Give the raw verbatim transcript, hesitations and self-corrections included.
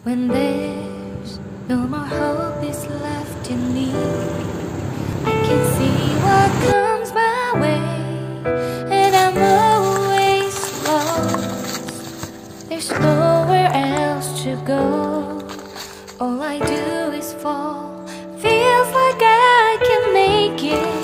When there's no more hope is left in me, I can see what comes my way, and I'm always lost. There's nowhere else to go. All I do is fall. Feels like I can make it.